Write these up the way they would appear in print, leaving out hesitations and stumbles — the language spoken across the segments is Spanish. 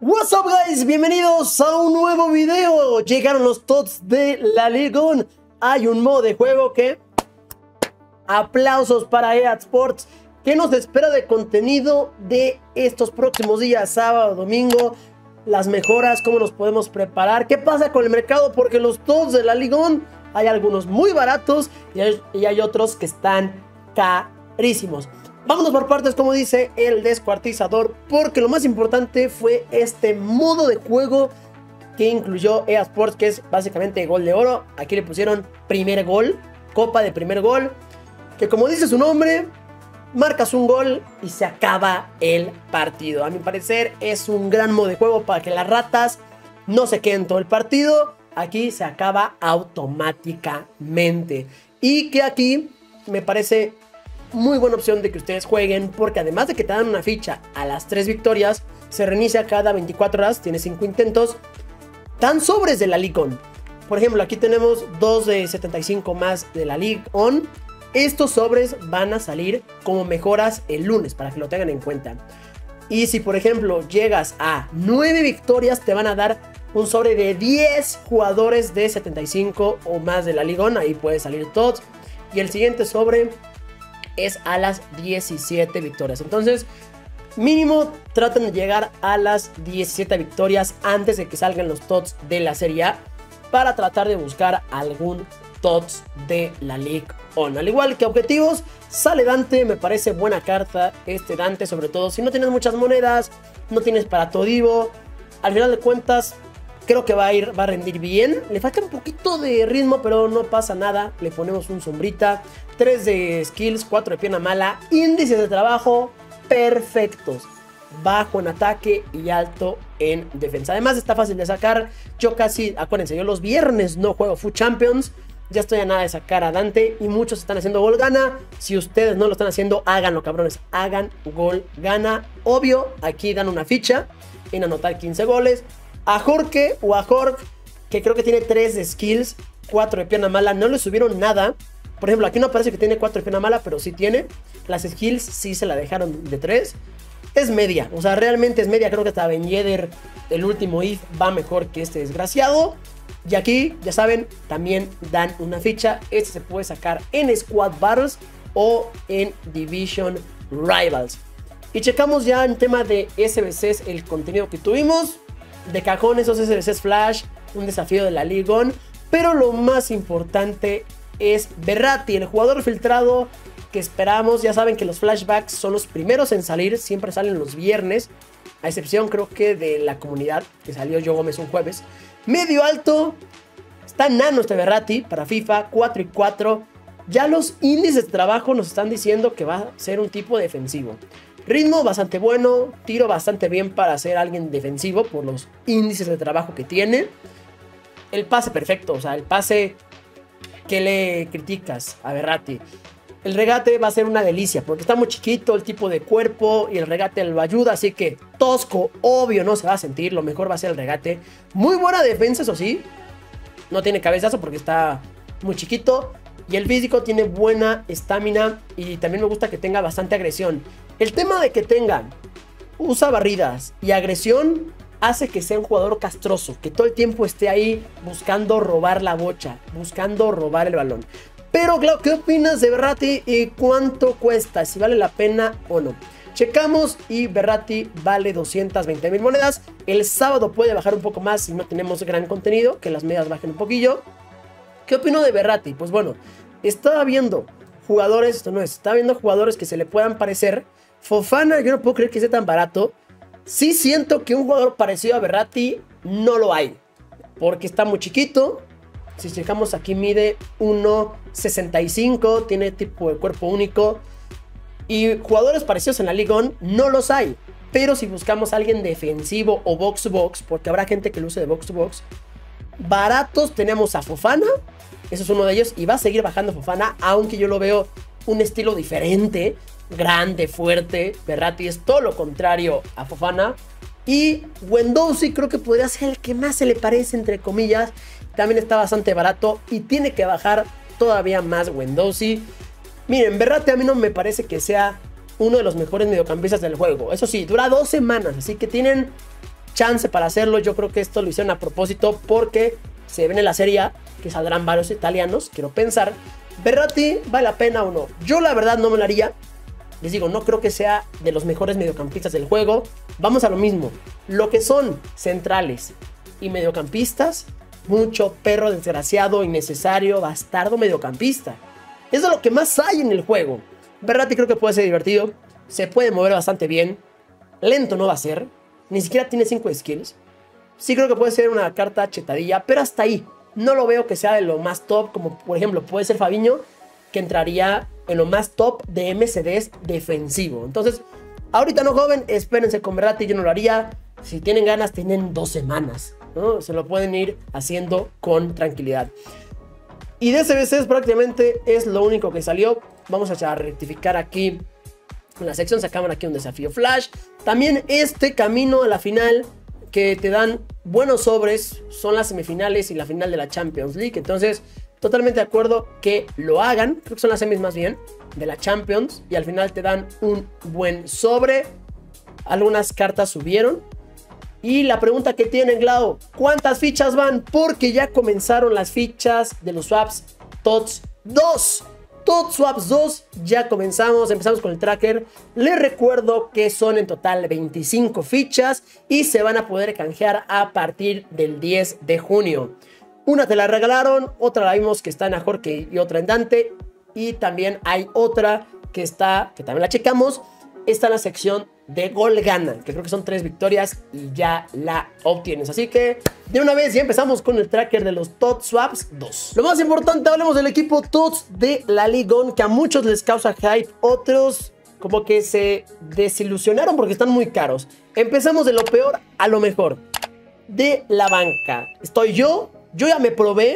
What's up guys, bienvenidos a un nuevo video. Llegaron los TOTS de la League On. Hay un modo de juego que... aplausos para EA Sports. ¿Qué nos espera de contenido de estos próximos días? Sábado, domingo. Las mejoras, cómo nos podemos preparar. ¿Qué pasa con el mercado? Porque los TOTS de la League On, hay algunos muy baratos y hay otros que están carísimos. Vámonos por partes, como dice el descuartizador, porque lo más importante fue este modo de juego que incluyó EA Sports, que es básicamente gol de oro. Aquí le pusieron primer gol, copa de primer gol, que como dice su nombre, marcas un gol y se acaba el partido. A mi parecer es un gran modo de juego para que las ratas no se queden todo el partido. Aquí se acaba automáticamente. Y que aquí me parece muy buena opción de que ustedes jueguen, porque además de que te dan una ficha a las 3 victorias, se reinicia cada 24 horas, tiene 5 intentos. Dan sobres de la League On. Por ejemplo, aquí tenemos 2 de 75 más de la League On. Estos sobres van a salir como mejoras el lunes, para que lo tengan en cuenta. Y si por ejemplo llegas a 9 victorias, te van a dar un sobre de 10 jugadores de 75 o más de la League On. Ahí puede salir TOTS. Y el siguiente sobre es a las 17 victorias. Entonces, mínimo traten de llegar a las 17 victorias antes de que salgan los TOTS de la Serie A, para tratar de buscar algún TOTS de la League On. Al igual que objetivos, sale Dante. Me parece buena carta este Dante, sobre todo si no tienes muchas monedas, no tienes para Todivo. Al final de cuentas, creo que va a rendir bien. Le falta un poquito de ritmo, pero no pasa nada. Le ponemos un sombrita, 3 de skills, 4 de pierna mala, índices de trabajo perfectos, bajo en ataque y alto en defensa. Además está fácil de sacar. Yo casi, acuérdense, yo los viernes no juego Food Champions. Ya estoy a nada de sacar a Dante y muchos están haciendo gol gana. Si ustedes no lo están haciendo, háganlo, cabrones. Hagan gol gana. Obvio, aquí dan una ficha en anotar 15 goles. A Jorge o a Jorg, que creo que tiene 3 de skills, 4 de pierna mala, no le subieron nada. Por ejemplo, aquí no parece que tiene 4 de pierna mala, pero sí tiene. Las skills sí se la dejaron de 3. Es media, o sea, realmente es media. Creo que hasta Ben Yedder, el último IF, va mejor que este desgraciado. Y aquí, ya saben, también dan una ficha. Este se puede sacar en Squad Battles o en Division Rivals. Y checamos ya en tema de SBCs el contenido que tuvimos. De cajón esos SBCs Flash, un desafío de la League On. Pero lo más importante es Verratti, el jugador filtrado que esperamos. Ya saben que los flashbacks son los primeros en salir, siempre salen los viernes, a excepción creo que de la comunidad, que salió Joe Gómez un jueves. Medio alto, está nano este Verratti para FIFA, 4 y 4. Ya los índices de trabajo nos están diciendo que va a ser un tipo defensivo. Ritmo bastante bueno, tiro bastante bien para ser alguien defensivo por los índices de trabajo que tiene. El pase perfecto, o sea, el pase que le criticas a Verratti. El regate va a ser una delicia porque está muy chiquito el tipo de cuerpo y el regate lo ayuda, así que tosco, obvio, no se va a sentir. Lo mejor va a ser el regate. Muy buena defensa, eso sí. No tiene cabezazo porque está muy chiquito. Y el físico tiene buena estamina y también me gusta que tenga bastante agresión. El tema de que usa barridas y agresión hace que sea un jugador castroso, que todo el tiempo esté ahí buscando robar la bocha, buscando robar el balón. Pero claro, ¿qué opinas de Verratti y cuánto cuesta? Si vale la pena o no. Checamos y Verratti vale 220,000 monedas. El sábado puede bajar un poco más si no tenemos gran contenido, que las medias bajen un poquillo. ¿Qué opino de Verratti? Pues bueno, estaba viendo jugadores, estaba viendo jugadores que se le puedan parecer. Fofana, yo no puedo creer que sea tan barato. Sí siento que un jugador parecido a Verratti no lo hay, porque está muy chiquito. Si checamos aquí mide 1.65, tiene tipo de cuerpo único. Y jugadores parecidos en la League On no los hay. Pero si buscamos a alguien defensivo o box to box, porque habrá gente que lo use de box to box, baratos tenemos a Fofana. Eso es uno de ellos y va a seguir bajando Fofana, aunque yo lo veo un estilo diferente, grande, fuerte. Verratti es todo lo contrario a Fofana. Y Guendouzi creo que podría ser el que más se le parece, entre comillas. También está bastante barato y tiene que bajar todavía más Guendouzi. Miren, Verratti a mí no me parece que sea uno de los mejores mediocampistas del juego. Eso sí, dura 2 semanas, así que tienen chance para hacerlo. Yo creo que esto lo hicieron a propósito porque se ven en la Serie A que saldrán varios italianos, quiero pensar. Verratti, ¿vale la pena o no? Yo la verdad no me lo haría. Les digo, no creo que sea de los mejores mediocampistas del juego. Vamos a lo mismo. Lo que son centrales y mediocampistas, mucho perro desgraciado, innecesario, bastardo mediocampista. Es de lo que más hay en el juego. Verratti creo que puede ser divertido. Se puede mover bastante bien. Lento no va a ser. Ni siquiera tiene 5 skills. Sí creo que puede ser una carta chetadilla, pero hasta ahí. No lo veo que sea de lo más top, como por ejemplo puede ser Fabinho, que entraría en lo más top de MCDs defensivo. Entonces, ahorita no, joven, espérense con Verratti, yo no lo haría. Si tienen ganas, tienen 2 semanas, ¿no? Se lo pueden ir haciendo con tranquilidad. Y de SBCs prácticamente es lo único que salió. Vamos a rectificar aquí. En la sección sacaban aquí un desafío flash. También este camino a la final que te dan buenos sobres son las semifinales y la final de la Champions League. Entonces, totalmente de acuerdo que lo hagan. Creo que son las semis más bien de la Champions. Y al final te dan un buen sobre. Algunas cartas subieron. Y la pregunta que tienen, Glau, ¿cuántas fichas van? Porque ya comenzaron las fichas de los swaps TOTS 2. TOTS Swaps 2, ya empezamos con el tracker. Les recuerdo que son en total 25 fichas y se van a poder canjear a partir del 10 de junio. Una te la regalaron, otra la vimos que está en Ajorque y otra en Dante. Y también hay otra que también la checamos, está en la sección de Gol Gana, que creo que son 3 victorias y ya la obtienes. Así que de una vez ya empezamos con el tracker de los TOTS Swaps 2. Lo más importante, hablemos del equipo TOTS de la Ligue 1, que a muchos les causa hype, otros como que se desilusionaron porque están muy caros. Empezamos de lo peor a lo mejor. De la banca estoy yo ya me probé.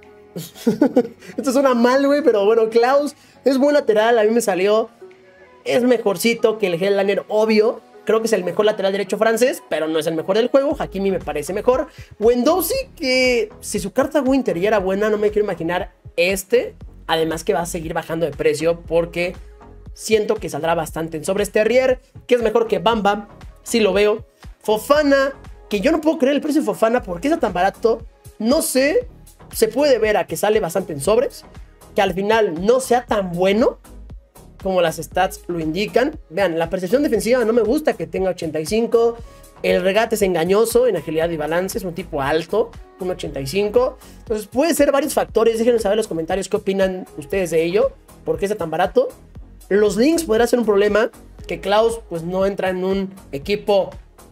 Esto suena mal, güey, pero bueno, Klaus es buen lateral, a mí me salió. Es mejorcito que el Headliner, obvio. Creo que es el mejor lateral derecho francés, pero no es el mejor del juego. Hakimi me parece mejor. Guendouzi, que si su carta Winter ya era buena, no me quiero imaginar este. Además que va a seguir bajando de precio porque siento que saldrá bastante en sobres. Terrier, que es mejor que Bamba, sí lo veo. Fofana, que yo no puedo creer el precio de Fofana porque está tan barato. No sé, se puede ver a que sale bastante en sobres, que al final no sea tan bueno como las stats lo indican. Vean, la percepción defensiva no me gusta que tenga 85. El regate es engañoso en agilidad y balance. Es un tipo alto, un 85. Entonces puede ser varios factores. Déjenme saber en los comentarios qué opinan ustedes de ello. ¿Por qué está tan barato? Los links podrá ser un problema. Que Klaus pues no entra en un equipo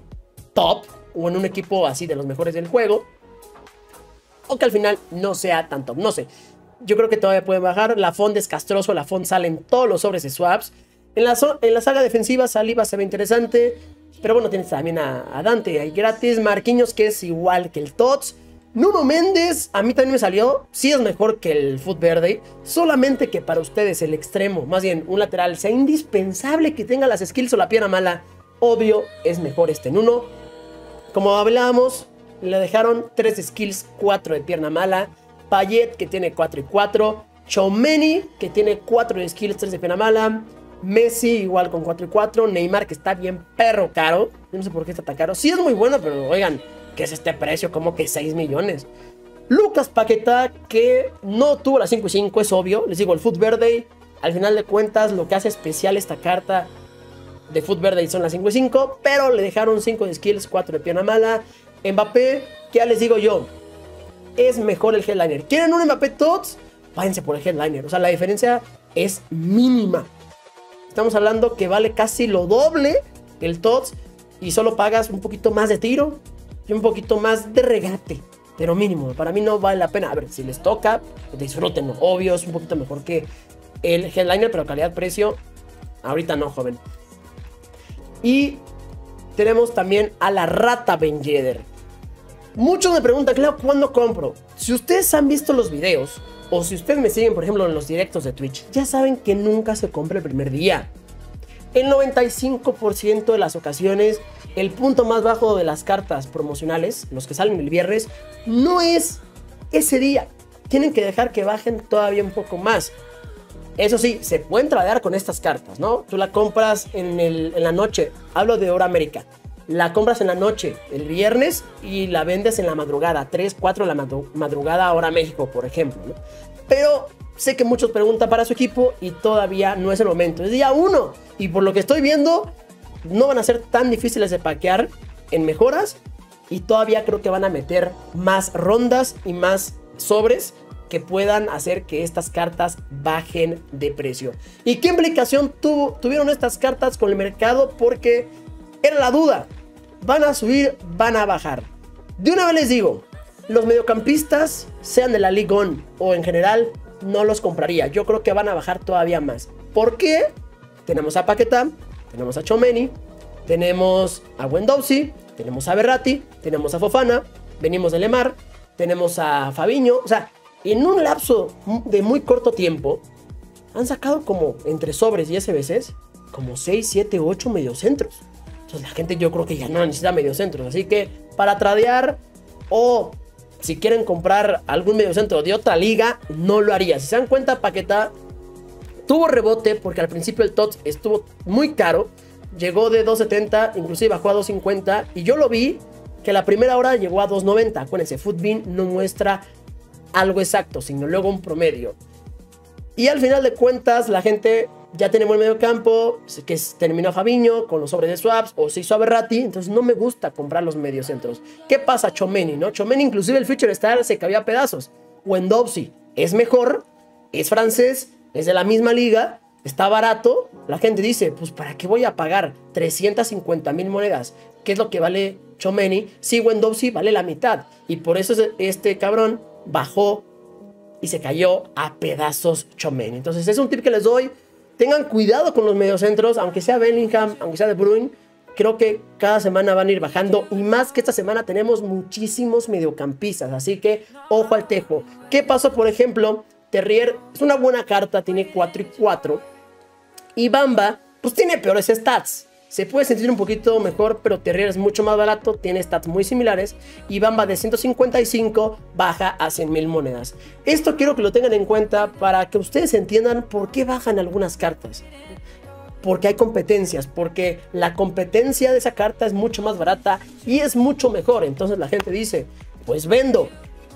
top o en un equipo así de los mejores del juego. O que al final no sea tan top. No sé. Yo creo que todavía pueden bajar. La Font es castroso. La Font sale en todos los sobres de swaps. En la saga defensiva, Saliba se ve interesante. Pero bueno, tienes también a Dante ahí gratis. Marquinhos, que es igual que el TOTS. Nuno Méndez, a mí también me salió. Sí es mejor que el Foot Verde. Solamente que para ustedes el extremo, más bien un lateral, sea indispensable que tenga las skills o la pierna mala. Obvio, es mejor este Nuno. Como hablábamos, le dejaron 3 skills, 4 de pierna mala. Payet, que tiene 4 y 4. Tchouaméni, que tiene 4 de skills, 3 de pierna mala. Messi, igual con 4 y 4. Neymar, que está bien perro caro. Yo no sé por qué está tan caro. Sí es muy bueno, pero oigan, ¿qué es este precio? Como que 6 millones. Lucas Paquetá, que no tuvo la 5 y 5, es obvio. Les digo, el Foot Verde, al final de cuentas, lo que hace especial esta carta de Foot Verde son las 5 y 5. Pero le dejaron 5 de skills, 4 de pierna mala. Mbappé, que ya les digo yo, es mejor el Headliner. ¿Quieren un Mbappé TOTS? Váyanse por el Headliner. O sea, la diferencia es mínima. Estamos hablando que vale casi lo doble el TOTS y solo pagas un poquito más de tiro y un poquito más de regate. Pero mínimo, para mí no vale la pena. A ver, si les toca, disfrútenlo. Obvio, es un poquito mejor que el Headliner, pero calidad-precio, ahorita no, joven. Y tenemos también a la Rata Ben Yedder. Muchos me preguntan, claro, ¿cuándo compro? Si ustedes han visto los videos, o si ustedes me siguen, por ejemplo, en los directos de Twitch, ya saben que nunca se compra el primer día. El 95% de las ocasiones, el punto más bajo de las cartas promocionales, los que salen el viernes, no es ese día. Tienen que dejar que bajen todavía un poco más. Eso sí, se pueden tradear con estas cartas, ¿no? Tú la compras en la noche, hablo de hora América. la compras en la noche, el viernes, y la vendes en la madrugada, 3, 4 de la madrugada, hora México, por ejemplo, ¿no? Pero sé que muchos preguntan para su equipo y todavía no es el momento. Es día 1 y por lo que estoy viendo, no van a ser tan difíciles de packear en mejoras. Y todavía creo que van a meter más rondas y más sobres que puedan hacer que estas cartas bajen de precio. ¿Y qué implicación tuvieron estas cartas con el mercado? Porque era la duda. ¿Van a subir? ¿Van a bajar? De una vez les digo, los mediocampistas, sean de la League On o en general, no los compraría. Yo creo que van a bajar todavía más. ¿Por qué? Tenemos a Paquetá, tenemos a Tchouaméni, tenemos a Guendouzi, tenemos a Verratti, tenemos a Fofana, venimos de Lemar, tenemos a Fabinho. O sea, en un lapso de muy corto tiempo, han sacado como entre sobres y SBCs, como 6, 7, 8 mediocentros. Entonces la gente yo creo que ya no necesita mediocentros. Así que para tradear o si quieren comprar algún mediocentro de otra liga, no lo haría. Si se dan cuenta, Paquetá tuvo rebote porque al principio el TOTS estuvo muy caro. Llegó de 2.70, inclusive bajó a 2.50 y yo lo vi que la primera hora llegó a 2.90. Acuérdense, FUTBIN no muestra algo exacto, sino luego un promedio. Y al final de cuentas, la gente ya tiene buen medio campo, que terminó Fabinho con los sobres de swaps o se hizo a Verratti, entonces no me gusta comprar los mediocentros. ¿Qué pasa? Tchouaméni, ¿no? Tchouaméni inclusive el Future Star se cabía a pedazos. Guendouzi es mejor, es francés, es de la misma liga, está barato. La gente dice, pues ¿para qué voy a pagar 350,000 monedas? ¿Qué es lo que vale Tchouaméni? Si Guendouzi vale la mitad. Y por eso este cabrón bajó y se cayó a pedazos Tchouaméni. Entonces es un tip que les doy. Tengan cuidado con los mediocentros, aunque sea Bellingham, aunque sea De Bruyne. Creo que cada semana van a ir bajando. Y más que esta semana tenemos muchísimos mediocampistas. Así que ojo al tejo. ¿Qué pasó, por ejemplo? Terrier es una buena carta, tiene 4 y 4. Y Bamba, pues tiene peores stats. Se puede sentir un poquito mejor, pero Terrier es mucho más barato, tiene stats muy similares. Y Bamba de 155 baja a 100,000 monedas. Esto quiero que lo tengan en cuenta para que ustedes entiendan por qué bajan algunas cartas. Porque hay competencias, porque la competencia de esa carta es mucho más barata y es mucho mejor. Entonces la gente dice, pues vendo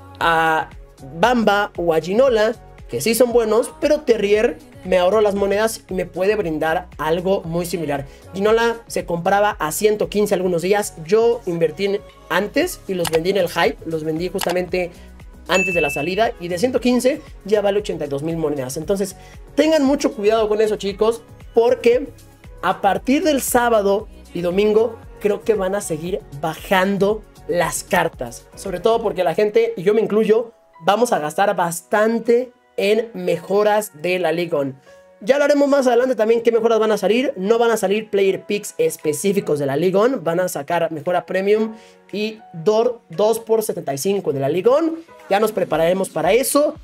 a Bamba o a Ginola, que sí son buenos, pero Terrier me ahorró las monedas y me puede brindar algo muy similar. Ginola se compraba a 115 algunos días. Yo invertí antes y los vendí en el hype. Los vendí justamente antes de la salida. Y de 115 ya vale 82,000 monedas. Entonces tengan mucho cuidado con eso, chicos. Porque a partir del sábado y domingo creo que van a seguir bajando las cartas. Sobre todo porque la gente, y yo me incluyo, vamos a gastar bastante en mejoras de la League On. Ya hablaremos más adelante también qué mejoras van a salir. No van a salir player picks específicos de la League On. Van a sacar mejora premium y 2 por 75 de la League On. Ya nos prepararemos para eso.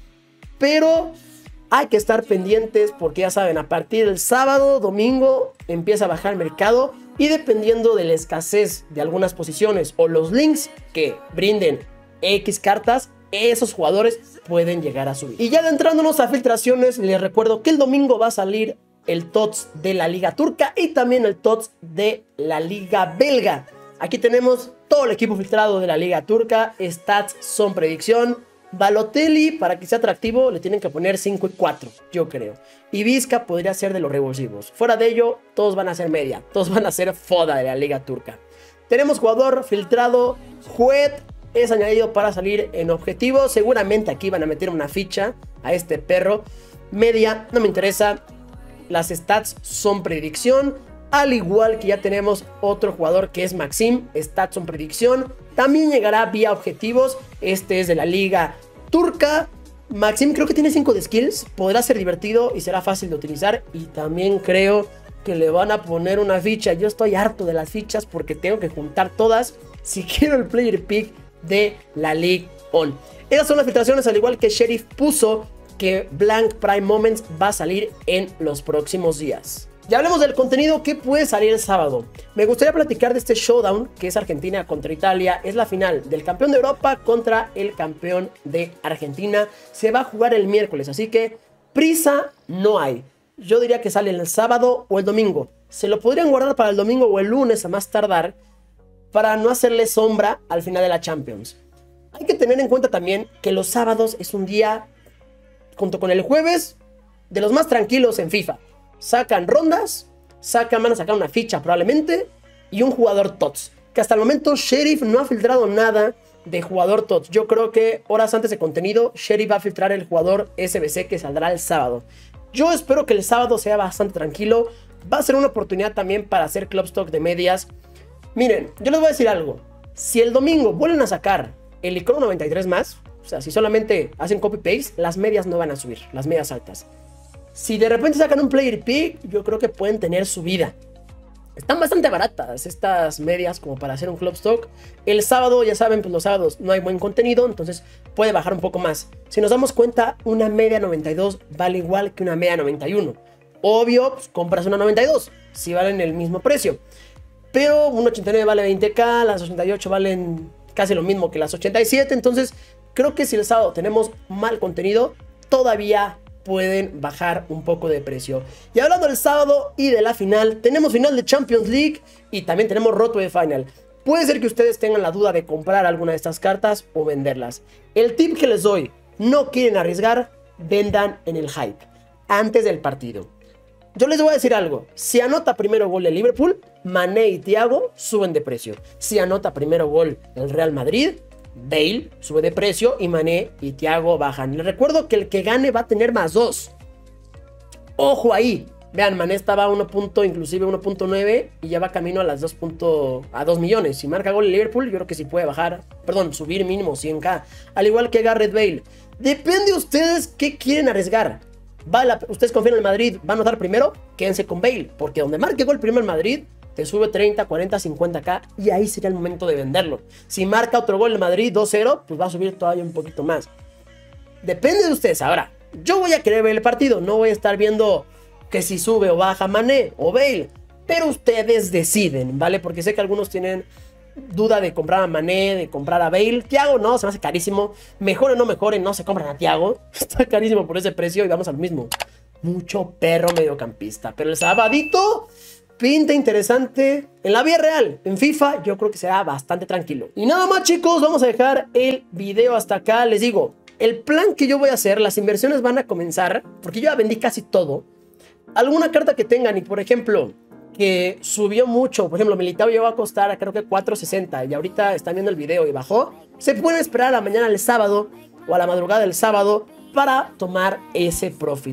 Pero hay que estar pendientes porque ya saben, a partir del sábado, domingo empieza a bajar el mercado. Y dependiendo de la escasez de algunas posiciones o los links que brinden X cartas, esos jugadores pueden llegar a subir. Y ya adentrándonos a filtraciones, les recuerdo que el domingo va a salir el TOTS de la Liga Turca y también el TOTS de la Liga Belga. Aquí tenemos todo el equipo filtrado de la Liga Turca. Stats son predicción. Balotelli, para que sea atractivo, le tienen que poner 5 y 4, yo creo. Y Vizca podría ser de los revulsivos. Fuera de ello, todos van a ser media. Todos van a ser foda de la Liga Turca. Tenemos jugador filtrado, Juet. Es añadido para salir en objetivo. Seguramente aquí van a meter una ficha a este perro. Media, no me interesa. Las stats son predicción. Al igual que ya tenemos otro jugador que es Maxim. Stats son predicción. También llegará vía objetivos. Este es de la Liga Turca. Maxim creo que tiene 5 de skills. Podrá ser divertido y será fácil de utilizar. Y también creo que le van a poner una ficha. Yo estoy harto de las fichas porque tengo que juntar todas si quiero el player pick de la League On. Esas son las filtraciones, al igual que Sheriff puso que Blank Prime Moments va a salir en los próximos días. Ya hablemos del contenido que puede salir el sábado. Me gustaría platicar de este showdown que es Argentina contra Italia. Es la final del campeón de Europa contra el campeón de Argentina. Se va a jugar el miércoles, así que prisa no hay. Yo diría que sale el sábado o el domingo. Se lo podrían guardar para el domingo o el lunes a más tardar. para no hacerle sombra al final de la Champions. Hay que tener en cuenta también que los sábados es un día, junto con el jueves, de los más tranquilos en FIFA. Sacan rondas, van a sacar una ficha probablemente y un jugador TOTS. Que hasta el momento Sheriff no ha filtrado nada de jugador TOTS. Yo creo que horas antes de contenido, Sheriff va a filtrar el jugador SBC que saldrá el sábado. Yo espero que el sábado sea bastante tranquilo. Va a ser una oportunidad también para hacer club stock de medias. Miren, yo les voy a decir algo. Si el domingo vuelven a sacar el icono 93 más, o sea, si solamente hacen copy-paste, las medias no van a subir, las medias altas. Si de repente sacan un player pick, yo creo que pueden tener subida. Están bastante baratas estas medias como para hacer un club stock. El sábado, ya saben, pues los sábados no hay buen contenido, entonces puede bajar un poco más. Si nos damos cuenta, una media 92 vale igual que una media 91. Obvio, pues compras una 92, si valen el mismo precio. Pero un 89 vale 20k, las 88 valen casi lo mismo que las 87. Entonces creo que si el sábado tenemos mal contenido, todavía pueden bajar un poco de precio. Y hablando del sábado y de la final, tenemos final de Champions League y también tenemos Road to the Final. Puede ser que ustedes tengan la duda de comprar alguna de estas cartas o venderlas. El tip que les doy: no quieren arriesgar, vendan en el hype antes del partido. Yo les voy a decir algo: si anota primero gol el Liverpool, Mané y Thiago suben de precio. Si anota primero gol el Real Madrid, Bale sube de precio y Mané y Thiago bajan. Les recuerdo que el que gane va a tener +2. Ojo ahí. Vean, Mané estaba a 1.9 y ya va camino a las 2 millones. Si marca gol el Liverpool, yo creo que sí puede bajar, subir mínimo 100k. Al igual que Gareth Bale. Depende de ustedes qué quieren arriesgar. Ustedes confían en el Madrid, ¿va a anotar primero? Quédense con Bale, porque donde marque gol primero el Madrid, te sube 30, 40, 50k y ahí sería el momento de venderlo. Si marca otro gol el Madrid 2-0, pues va a subir todavía un poquito más. Depende de ustedes. Ahora, yo voy a querer ver el partido, no voy a estar viendo que si sube o baja Mané o Bale, pero ustedes deciden, ¿vale? Porque sé que algunos tienen duda de comprar a Mané, de comprar a Bale. Thiago no, se me hace carísimo. Mejore o no mejore, no se compran a Thiago. Está carísimo por ese precio y vamos al mismo. Mucho perro mediocampista. Pero el sabadito pinta interesante. En la vida real, en FIFA, yo creo que será bastante tranquilo. Y nada más, chicos, vamos a dejar el video hasta acá. Les digo, el plan que yo voy a hacer, las inversiones van a comenzar, porque yo ya vendí casi todo. Alguna carta que tengan y, por ejemplo, que subió mucho, por ejemplo, Militao llegó a costar creo que 4.60 y ahorita están viendo el video y bajó, se pueden esperar a la mañana del sábado o a la madrugada del sábado para tomar ese profit.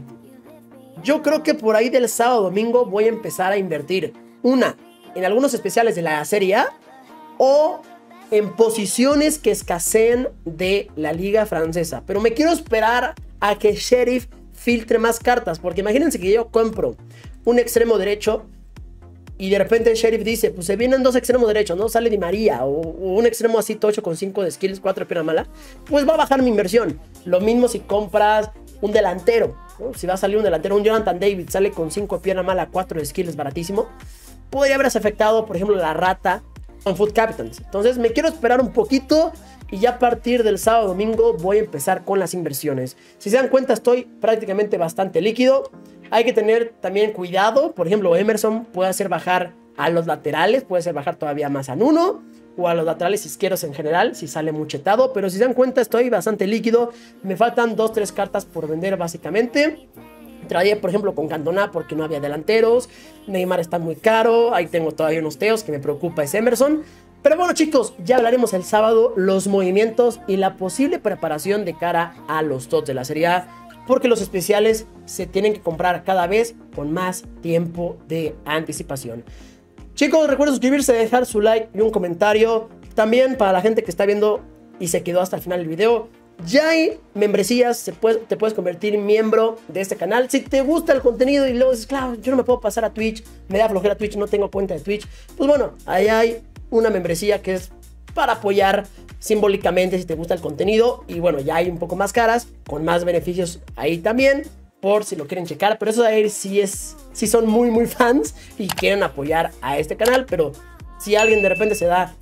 Yo creo que por ahí del sábado domingo voy a empezar a invertir en algunos especiales de la Serie A o en posiciones que escaseen de la liga francesa, pero me quiero esperar a que Sheriff filtre más cartas, porque imagínense que yo compro un extremo derecho y de repente el Sheriff dice, pues se vienen dos extremos derechos, ¿no? Sale Di María o un extremo así tocho con 5 de skills, 4 de pierna mala, pues va a bajar mi inversión. Lo mismo si compras un delantero, ¿no? Si va a salir un delantero, un Jonathan David sale con 5 de pierna mala, 4 de skills, baratísimo. Podría haberse afectado, por ejemplo, la rata con Foot Captains. Entonces me quiero esperar un poquito y ya a partir del sábado domingo voy a empezar con las inversiones. Si se dan cuenta, estoy prácticamente bastante líquido. Hay que tener también cuidado. Por ejemplo, Emerson puede hacer bajar a los laterales, puede hacer bajar todavía más a Nuno o a los laterales izquierdos en general si sale muchetado. Pero si se dan cuenta, estoy bastante líquido. Me faltan 2-3 cartas por vender básicamente. Traía, por ejemplo, con Cantona porque no había delanteros. Neymar está muy caro. Ahí tengo todavía unos teos que me preocupa es Emerson. Pero bueno, chicos, ya hablaremos el sábado los movimientos y la posible preparación de cara a los TOTS de la Serie A, porque los especiales se tienen que comprar cada vez con más tiempo de anticipación. Chicos, recuerden suscribirse, dejar su like y un comentario. También para la gente que está viendo y se quedó hasta el final del video, ya hay membresías, te puedes convertir en miembro de este canal. Si te gusta el contenido y luego dices, claro, yo no me puedo pasar a Twitch, me da flojera Twitch, no tengo cuenta de Twitch, pues bueno, ahí hay una membresía que es para apoyar simbólicamente si te gusta el contenido. Y bueno, ya hay un poco más caras, con más beneficios ahí también, por si lo quieren checar. Pero eso de ahí sí son muy fans y quieren apoyar a este canal. Pero si alguien de repente se da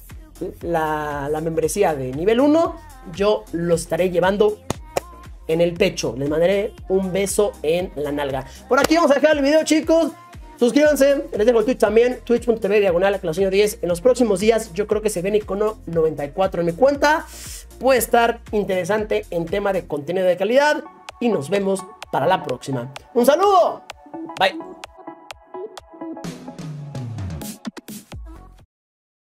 la membresía de nivel 1, yo lo estaré llevando en el pecho. Les mandaré un beso en la nalga. Por aquí vamos a dejar el video, chicos. Suscríbanse, les dejo el Twitch también, twitch.tv/Closeño10. En los próximos días yo creo que se viene Icono 94 en mi cuenta. Puede estar interesante en tema de contenido de calidad y nos vemos para la próxima. Un saludo, bye.